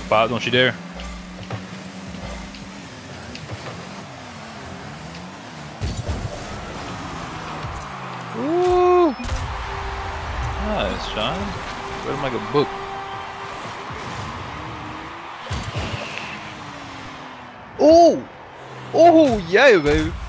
Pop, don't you dare. Woo! Nice, Sean. Read him like a book. Oh! Oh, yeah, baby.